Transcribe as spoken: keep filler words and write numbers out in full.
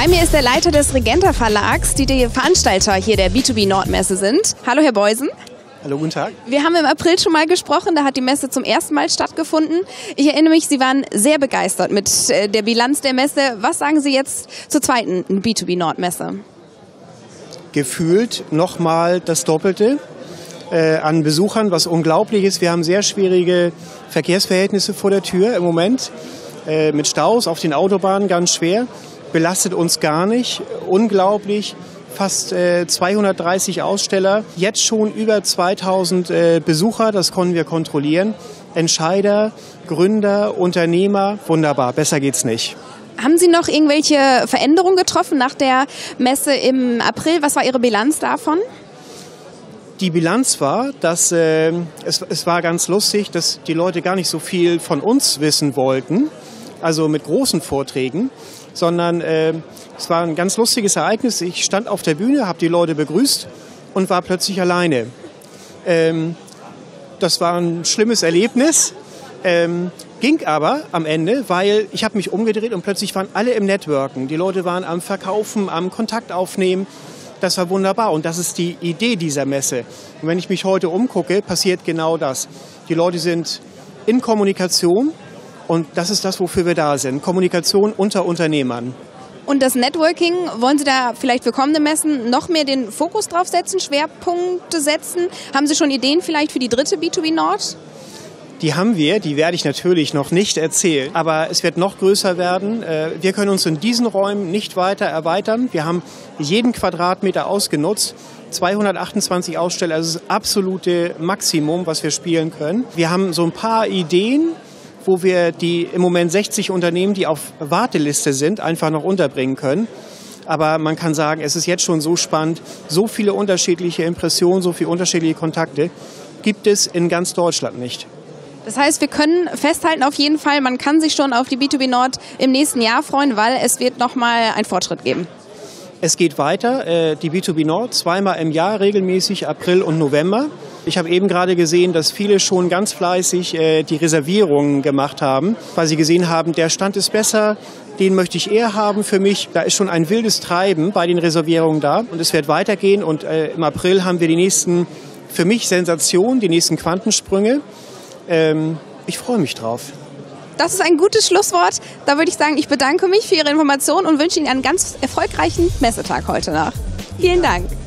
Bei mir ist der Leiter des Regenta Verlags, die die Veranstalter hier der B zwei B Nordmesse sind. Hallo Herr Beusen. Hallo, guten Tag. Wir haben im April schon mal gesprochen, da hat die Messe zum ersten Mal stattgefunden. Ich erinnere mich, Sie waren sehr begeistert mit der Bilanz der Messe. Was sagen Sie jetzt zur zweiten B zwei B Nordmesse? Gefühlt nochmal das Doppelte äh, an Besuchern, was unglaublich ist. Wir haben sehr schwierige Verkehrsverhältnisse vor der Tür im Moment. Äh, mit Staus auf den Autobahnen ganz schwer. Belastet uns gar nicht. Unglaublich. Fast äh, zweihundertdreißig Aussteller. Jetzt schon über zweitausend äh, Besucher. Das konnten wir kontrollieren. Entscheider, Gründer, Unternehmer. Wunderbar. Besser geht's nicht. Haben Sie noch irgendwelche Veränderungen getroffen nach der Messe im April? Was war Ihre Bilanz davon? Die Bilanz war, dass äh, es, es war ganz lustig, dass die Leute gar nicht so viel von uns wissen wollten, also mit großen Vorträgen, sondern äh, es war ein ganz lustiges Ereignis. Ich stand auf der Bühne, habe die Leute begrüßt und war plötzlich alleine. Ähm, das war ein schlimmes Erlebnis. Ähm, ging aber am Ende, weil ich habe mich umgedreht und plötzlich waren alle im Networken. Die Leute waren am Verkaufen, am Kontakt aufnehmen. Das war wunderbar und das ist die Idee dieser Messe. Und wenn ich mich heute umgucke, passiert genau das. Die Leute sind in Kommunikation und das ist das, wofür wir da sind. Kommunikation unter Unternehmern. Und das Networking, wollen Sie da vielleicht für kommende Messen noch mehr den Fokus drauf setzen, Schwerpunkte setzen? Haben Sie schon Ideen vielleicht für die dritte B zwei B Nord? Die haben wir, die werde ich natürlich noch nicht erzählen, aber es wird noch größer werden. Wir können uns in diesen Räumen nicht weiter erweitern. Wir haben jeden Quadratmeter ausgenutzt, zweihundertachtundzwanzig Aussteller, das ist das absolute Maximum, was wir spielen können. Wir haben so ein paar Ideen, wo wir die im Moment sechzig Unternehmen, die auf Warteliste sind, einfach noch unterbringen können. Aber man kann sagen, es ist jetzt schon so spannend, so viele unterschiedliche Impressionen, so viele unterschiedliche Kontakte gibt es in ganz Deutschland nicht. Das heißt, wir können festhalten auf jeden Fall, man kann sich schon auf die B zwei B Nord im nächsten Jahr freuen, weil es wird nochmal einen Fortschritt geben. Es geht weiter, die B zwei B Nord, zweimal im Jahr regelmäßig, April und November. Ich habe eben gerade gesehen, dass viele schon ganz fleißig die Reservierungen gemacht haben, weil sie gesehen haben, der Stand ist besser, den möchte ich eher haben für mich. Da ist schon ein wildes Treiben bei den Reservierungen da und es wird weitergehen. Und im April haben wir die nächsten, für mich Sensationen, die nächsten Quantensprünge. Ich freue mich drauf. Das ist ein gutes Schlusswort. Da würde ich sagen, ich bedanke mich für Ihre Informationen und wünsche Ihnen einen ganz erfolgreichen Messetag heute noch. Vielen Dank.